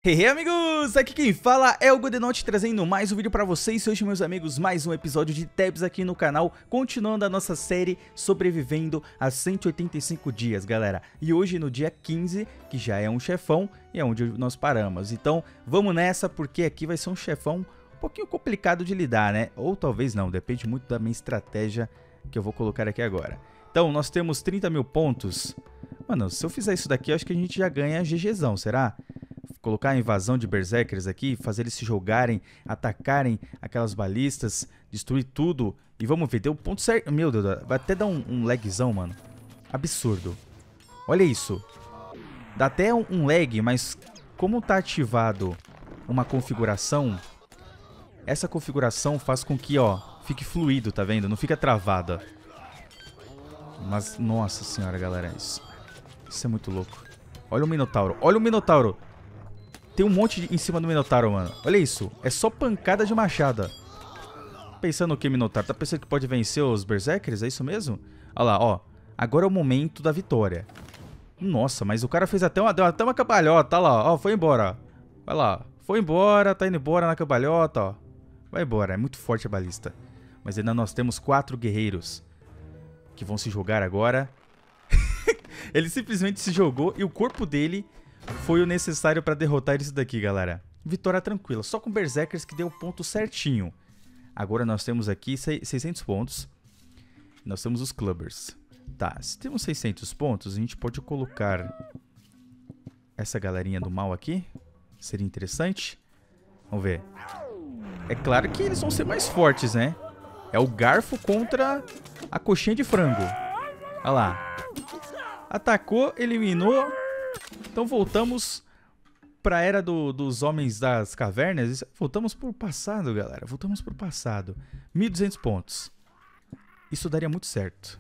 Hey, amigos! Aqui quem fala é o Godenote, trazendo mais um vídeo pra vocês. Hoje, meus amigos, mais um episódio de Tabs aqui no canal, continuando a nossa série Sobrevivendo a 185 dias, galera. E hoje no dia 15, que já é um chefão, e é onde nós paramos. Então, vamos nessa, porque aqui vai ser um chefão um pouquinho complicado de lidar, né? Ou talvez não, depende muito da minha estratégia que eu vou colocar aqui agora. Então, nós temos 30 mil pontos. Mano, se eu fizer isso daqui, eu acho que a gente já ganha GGzão, será? Colocar a invasão de berserkers aqui, fazer eles se jogarem, atacarem aquelas balistas, destruir tudo. E vamos ver, deu o ponto certo. Meu Deus, vai até dar um lagzão, mano. Absurdo. Olha isso. Dá até um lag, mas como tá ativado uma configuração, essa configuração faz com que, ó, fique fluido, tá vendo? Não fica travada. Mas, nossa senhora, galera, isso é muito louco. Olha o Minotauro, olha o Minotauro. Tem um monte em cima do Minotauro, mano. Olha isso. É só pancada de machada. Pensando o que, Minotauro? Tá pensando que pode vencer os Berserkers? É isso mesmo? Olha lá, ó. Agora é o momento da vitória. Nossa, mas o cara fez deu até uma cambalhota. Olha lá, ó. Foi embora. Vai lá. Foi embora. Tá indo embora na cambalhota, ó. Vai embora. É muito forte a balista. Mas ainda nós temos 4 guerreiros que vão se jogar agora. Ele simplesmente se jogou e o corpo dele foi o necessário para derrotar isso daqui, galera. Vitória tranquila, só com Berserkers que deu o ponto certinho. Agora nós temos aqui 600 pontos. Nós temos os Clubbers. Tá, se temos 600 pontos, a gente pode colocar essa galerinha do mal aqui. Seria interessante. Vamos ver. É claro que eles vão ser mais fortes, né? É o garfo contra a coxinha de frango. Olha lá. Atacou, eliminou. Então voltamos para a era dos homens das cavernas. Voltamos para o passado, galera. Voltamos para o passado. 1.200 pontos. Isso daria muito certo.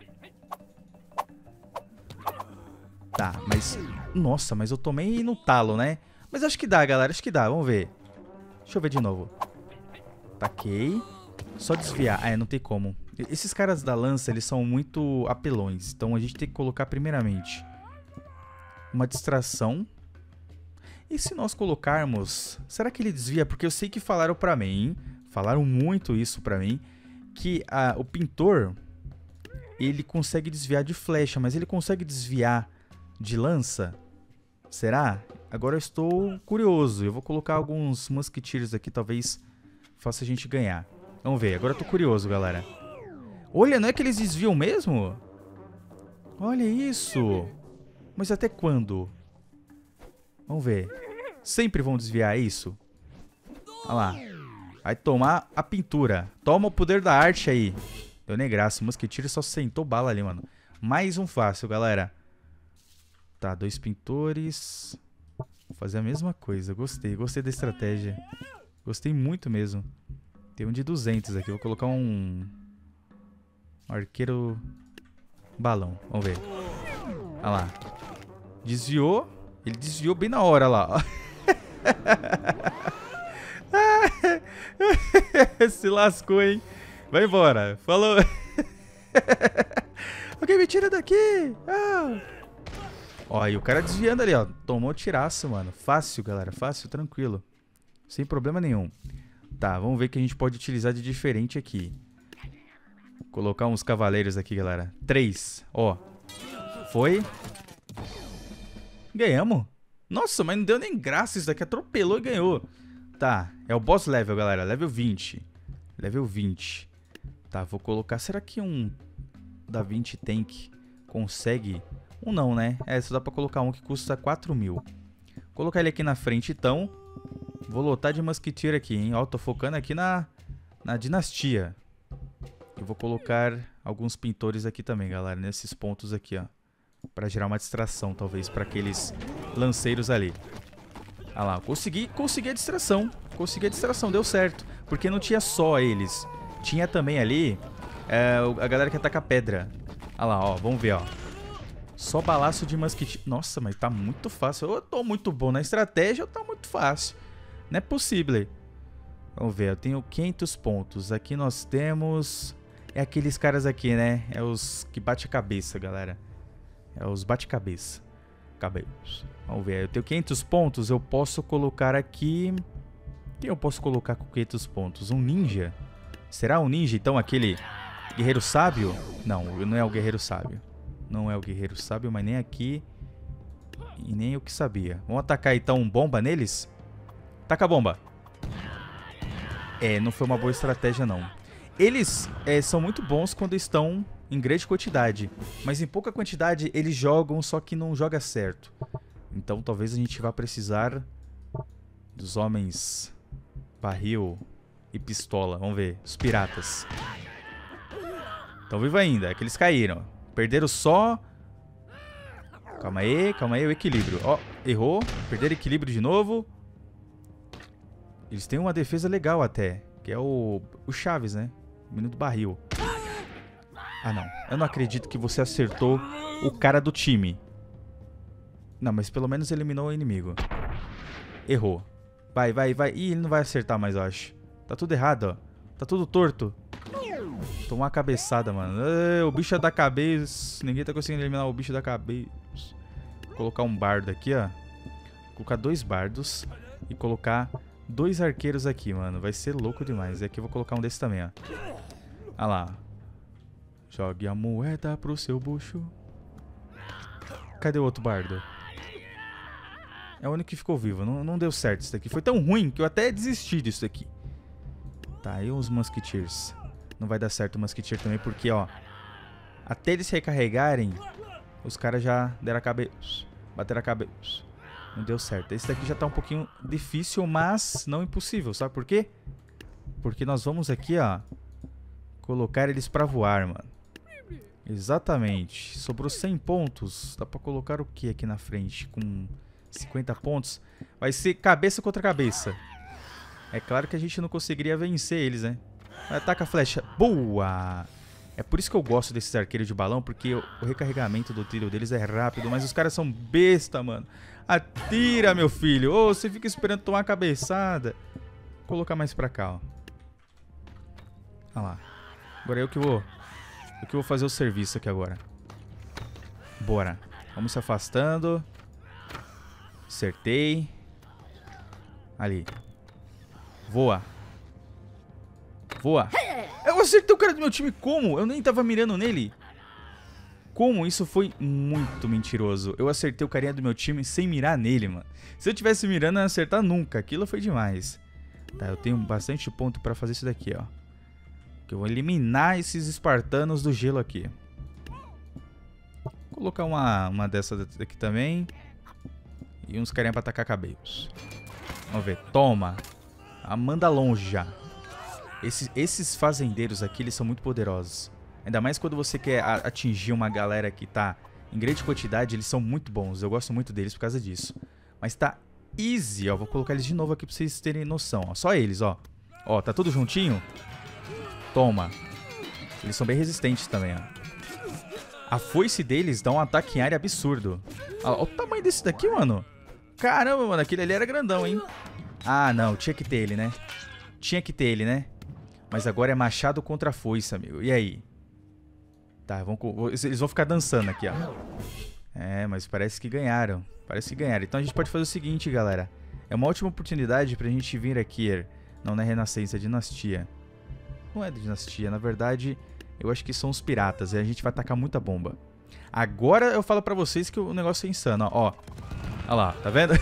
Tá, mas... Nossa, mas eu tomei no talo, né? Mas acho que dá, galera. Acho que dá. Vamos ver. Deixa eu ver de novo. Taquei. Só desviar. Ah, não tem como. Esses caras da lança, eles são muito apelões. Então a gente tem que colocar primeiramente uma distração. E se nós colocarmos... Será que ele desvia? Porque eu sei que falaram pra mim, falaram muito isso pra mim, que o pintor, ele consegue desviar de flecha, mas ele consegue desviar de lança? Será? Agora eu estou curioso. Eu vou colocar alguns musketeers aqui, talvez faça a gente ganhar. Vamos ver, agora eu tô curioso, galera. Olha, não é que eles desviam mesmo? Olha isso! Mas até quando? Vamos ver. Sempre vão desviar isso? Olha lá. Vai tomar a pintura. Toma o poder da arte aí. Deu nem graça. O mosqueteiro só sentou bala ali, mano. Mais um fácil, galera. Tá, 2 pintores. Vou fazer a mesma coisa. Gostei. Gostei da estratégia. Gostei muito mesmo. Tem um de 200 aqui. Vou colocar um arqueiro balão. Vamos ver. Olha lá. Desviou. Ele desviou bem na hora lá. Se lascou, hein? Vai embora. Falou. Ok, me tira daqui. Ó, e o cara desviando ali, ó. Tomou tiraço, mano. Fácil, galera. Fácil, tranquilo. Sem problema nenhum. Tá, vamos ver o que a gente pode utilizar de diferente aqui. Colocar uns cavaleiros aqui, galera. 3. Ó. Foi. Ganhamos. Nossa, mas não deu nem graça isso daqui. Atropelou e ganhou. Tá, é o boss level, galera. Level 20. Level 20. Tá, vou colocar... Será que um da 20 Tank consegue... Um não, né? É, só dá pra colocar um que custa 4.000. Vou colocar ele aqui na frente, então. Vou lotar de musketeer aqui, hein? Ó, tô focando aqui na dinastia. Eu vou colocar alguns pintores aqui também, galera. Nesses pontos aqui, ó. Pra gerar uma distração, talvez, pra aqueles lanceiros ali. Ah lá, consegui a distração. Consegui a distração, deu certo. Porque não tinha só eles. Tinha também ali a galera que ataca pedra. Ah lá, ó, vamos ver, ó. Só balaço de musketeer. Nossa, mas tá muito fácil. Eu tô muito bom na estratégia, tá muito fácil. Não é possível. Vamos ver, eu tenho 500 pontos. Aqui nós temos... É aqueles caras aqui, né? É os que bate a cabeça, galera. É os bate-cabeça. Cabelos. Vamos ver, eu tenho 500 pontos, eu posso colocar aqui... Quem eu posso colocar com 500 pontos? Um ninja? Será um ninja, então, aquele guerreiro sábio? Não, não é o guerreiro sábio. Não é o guerreiro sábio, mas nem aqui. E nem eu que sabia. Vamos atacar, então, bomba neles? Taca a bomba. É, não foi uma boa estratégia, não. Eles são muito bons quando estão em grande quantidade. Mas em pouca quantidade, eles jogam, só que não joga certo. Então, talvez a gente vá precisar dos homens barril e pistola. Vamos ver. Os piratas. Estão vivos ainda. É que eles caíram. Perderam só... Calma aí, o equilíbrio. Ó, errou. Perderam equilíbrio de novo. Eles têm uma defesa legal até. Que é o Chaves, né? O menino do barril. Ah, não. Eu não acredito que você acertou o cara do time. Não, mas pelo menos eliminou o inimigo. Errou. Vai. Ih, ele não vai acertar mais, eu acho. Tá tudo errado, ó. Tá tudo torto. Tomou uma cabeçada, mano. O bicho é da cabeça. Ninguém tá conseguindo eliminar o bicho da cabeça. Vou colocar um bardo aqui, ó. Vou colocar 2 bardos. E colocar 2 arqueiros aqui, mano. Vai ser louco demais. E aqui eu vou colocar um desse também, ó. Olha lá. Jogue a moeda pro seu bucho. Cadê o outro bardo? É o único que ficou vivo. Não deu certo isso daqui. Foi tão ruim que eu até desisti disso daqui. Tá, e os Musketeers? Não vai dar certo o Musketeer também, porque, ó... Até eles se recarregarem, os caras já deram a cabeça. Bateram a cabeça. Não deu certo. Esse daqui já tá um pouquinho difícil, mas não impossível. Sabe por quê? Porque nós vamos aqui, ó... Colocar eles pra voar, mano. Exatamente. Sobrou 100 pontos. Dá pra colocar o que aqui na frente? Com 50 pontos. Vai ser cabeça contra cabeça. É claro que a gente não conseguiria vencer eles, né? Ataca a flecha. Boa! É por isso que eu gosto desses arqueiros de balão, porque o recarregamento do tiro deles é rápido, mas os caras são besta, mano. Atira, meu filho. Ô, você fica esperando tomar uma cabeçada. Vou colocar mais pra cá, ó. Olha lá. Agora eu que vou fazer o serviço aqui agora. Bora. Vamos se afastando. Acertei. Ali. Voa. Voa. Eu acertei o cara do meu time como? Eu nem tava mirando nele. Como? Isso foi muito mentiroso. Eu acertei o carinha do meu time sem mirar nele, mano. Se eu tivesse mirando, eu não ia acertar nunca. Aquilo foi demais. Tá, eu tenho bastante ponto pra fazer isso daqui, ó. Eu vou eliminar esses espartanos do gelo aqui. Vou colocar uma dessas aqui também. E uns carinha pra atacar cabelos. Vamos ver. Toma. Manda longe já. Esses fazendeiros aqui, eles são muito poderosos. Ainda mais quando você quer atingir uma galera que tá em grande quantidade, eles são muito bons. Eu gosto muito deles por causa disso. Mas tá easy, ó. Vou colocar eles de novo aqui pra vocês terem noção, ó. Só eles, ó. Ó, tá tudo juntinho? Toma. Eles são bem resistentes também, ó. A foice deles dá um ataque em área absurdo. Olha o tamanho desse daqui, mano. Caramba, mano. Aquele ali era grandão, hein? Ah, não. Tinha que ter ele, né? Tinha que ter ele, né? Mas agora é machado contra foice, amigo. E aí? Tá, eles vão ficar dançando aqui, ó. É, mas parece que ganharam. Parece que ganharam. Então a gente pode fazer o seguinte, galera. É uma ótima oportunidade pra gente vir aqui. Não, não é Renascença, é Dinastia. Não é Dinastia, na verdade, eu acho que são os piratas. E a gente vai tacar muita bomba. Agora eu falo pra vocês que o negócio é insano, ó. Olha lá, tá vendo?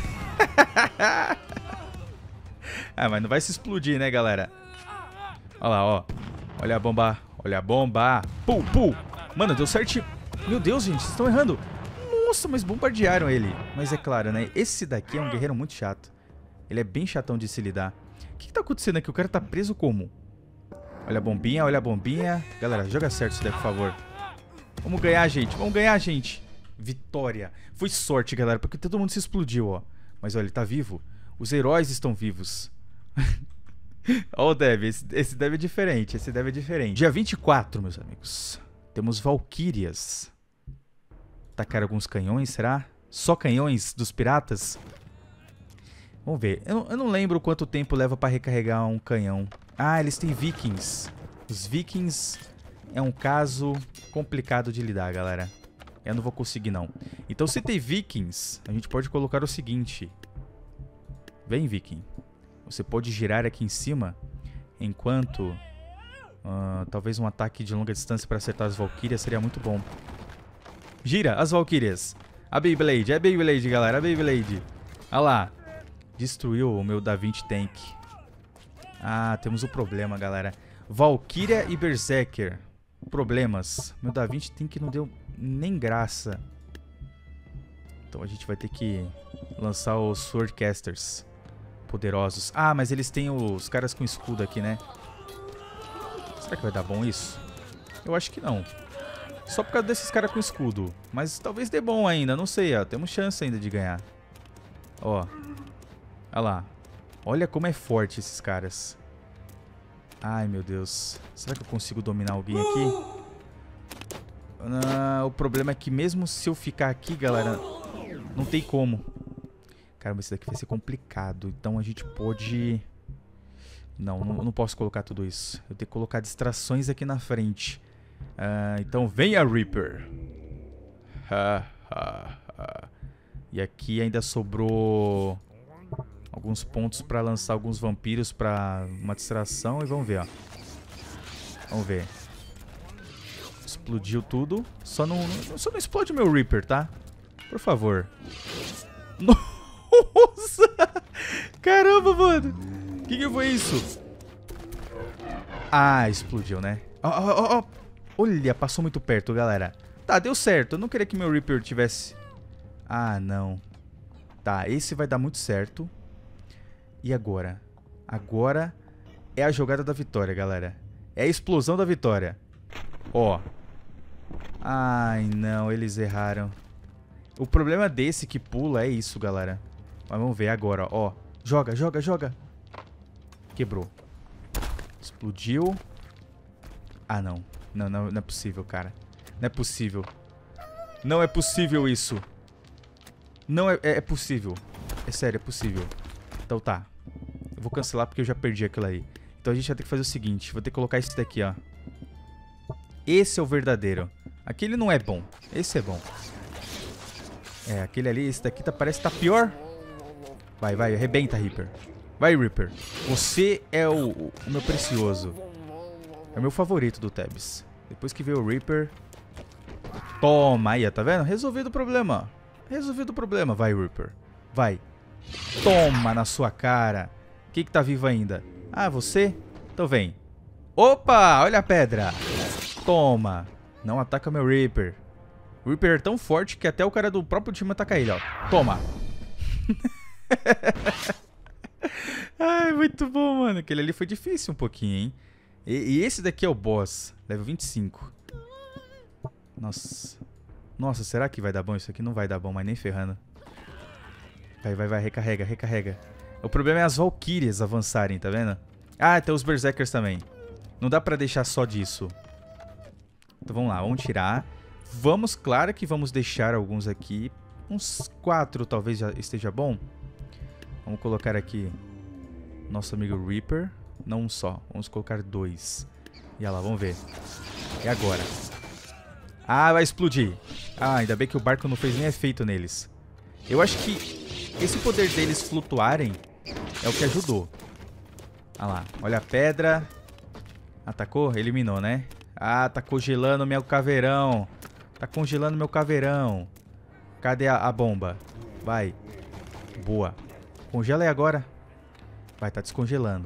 Ah, mas não vai se explodir, né, galera? Olha lá, ó. Olha a bomba. Olha a bomba. Pum, pum. Mano, deu certinho. Meu Deus, gente, vocês estão errando. Nossa, mas bombardearam ele. Mas é claro, né? Esse daqui é um guerreiro muito chato. Ele é bem chatão de se lidar. O que tá acontecendo aqui? O cara tá preso como? Olha a bombinha, olha a bombinha. Galera, joga certo isso daí, por favor. Vamos ganhar, gente. Vamos ganhar, gente. Vitória. Foi sorte, galera, porque todo mundo se explodiu, ó. Mas olha, ele tá vivo. Os heróis estão vivos. Ó o Dev, esse Dev é diferente, esse Dev é diferente. Dia 24, meus amigos. Temos Valkyrias. Tacar alguns canhões, será? Só canhões dos piratas? Vamos ver. Eu não lembro quanto tempo leva pra recarregar um canhão. Ah, eles têm vikings. Os vikings é um caso complicado de lidar, galera. Eu não vou conseguir, não. Então, se tem vikings, a gente pode colocar o seguinte. Vem, viking. Você pode girar aqui em cima, enquanto... talvez um ataque de longa distância para acertar as Valkyrias seria muito bom. Gira as Valkyrias. A Beyblade, é a Beyblade, galera, a Beyblade. Olha lá. Destruiu o meu Da Vinci Tank. Ah, temos um problema, galera. Valkyria e Berserker. Problemas. Meu Da Vinci Tank não deu nem graça. Então a gente vai ter que lançar os Swordcasters poderosos. Ah, mas eles têm os caras com escudo aqui, né? Será que vai dar bom isso? Eu acho que não. Só por causa desses caras com escudo. Mas talvez dê bom ainda, não sei, ó. Temos chance ainda de ganhar. Ó. Olha lá. Olha como é forte esses caras. Ai, meu Deus. Será que eu consigo dominar alguém aqui? O problema é que mesmo se eu ficar aqui, galera, não tem como. Caramba, esse daqui vai ser complicado. Então a gente pode... Não posso colocar tudo isso. Eu tenho que colocar distrações aqui na frente. Então vem a Reaper. E aqui ainda sobrou alguns pontos para lançar alguns vampiros para uma distração. E vamos ver, ó. Vamos ver. Explodiu tudo. Só não explode o meu Reaper, tá? Por favor. Nossa! Caramba, mano. Que foi isso? Ah, explodiu, né? Ó. Olha, passou muito perto, galera. Tá, deu certo. Eu não queria que meu Reaper tivesse... Ah, não. Tá, esse vai dar muito certo. E agora? Agora é a jogada da vitória, galera. É a explosão da vitória. Ó. Ai, não, eles erraram. O problema desse que pula é isso, galera. Mas vamos ver agora, ó. Joga. Quebrou. Explodiu. Ah, não. Não é possível, cara. Não é possível. Não é possível isso. Não é possível. É sério, é possível. Então tá. Eu vou cancelar porque eu já perdi aquilo aí. Então a gente vai ter que fazer o seguinte. Vou ter que colocar esse daqui, ó. Esse é o verdadeiro. Aquele não é bom. Esse é bom. É, aquele ali, esse daqui parece que tá pior. Vai, arrebenta, Reaper. Vai, Reaper. Você é o meu precioso. É o meu favorito do Tabs. Depois que veio o Reaper... Toma aí, tá vendo? Resolvido o problema. Resolvido o problema. Vai, Reaper. Vai. Toma na sua cara. Quem que tá vivo ainda? Ah, você? Então vem. Opa, olha a pedra. Toma. Não ataca meu Reaper. O Reaper é tão forte que até o cara do próprio time ataca ele, ó. Toma. Ai, muito bom, mano. Aquele ali foi difícil um pouquinho, hein? E esse daqui é o boss. Level 25. Nossa. Nossa, será que vai dar bom? Isso aqui não vai dar bom, mas nem ferrando. Vai. Recarrega. O problema é as Valkyrias avançarem, tá vendo? Ah, tem os Berserkers também. Não dá pra deixar só disso. Então vamos lá, vamos tirar. Vamos, claro que vamos deixar alguns aqui. Uns 4 talvez já esteja bom. Vamos colocar aqui nosso amigo Reaper. Não um só, vamos colocar 2. E olha lá, vamos ver. É agora. Ah, vai explodir. Ah, ainda bem que o barco não fez nem efeito neles. Eu acho que esse poder deles flutuarem é o que ajudou. Olha lá, olha a pedra. Atacou? Eliminou, né? Ah, tá congelando meu caveirão. Tá congelando meu caveirão. Cadê a bomba? Vai. Boa. Congela aí agora. Vai, tá descongelando.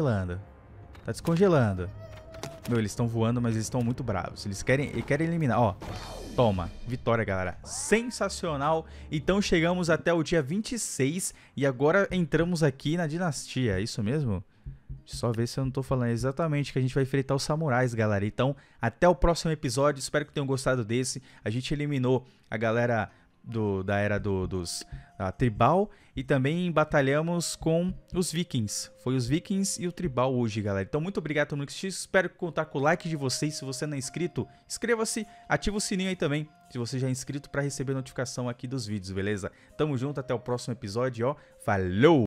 Meu, eles estão voando, mas eles estão muito bravos. Eles querem eliminar. Ó, toma. Vitória, galera. Sensacional. Então chegamos até o dia 26. E agora entramos aqui na dinastia. É isso mesmo? Só ver se eu não tô falando exatamente que a gente vai enfrentar os samurais, galera. Então, até o próximo episódio. Espero que tenham gostado desse. A gente eliminou a galera da era dos tribal. E também batalhamos com os vikings. Foi os vikings e o tribal hoje, galera. Então, muito obrigado a todo mundo que assistiu. Espero contar com o like de vocês. Se você não é inscrito, inscreva-se. Ativa o sininho aí também, se você já é inscrito, para receber notificação aqui dos vídeos, beleza? Tamo junto, até o próximo episódio, ó. Falou!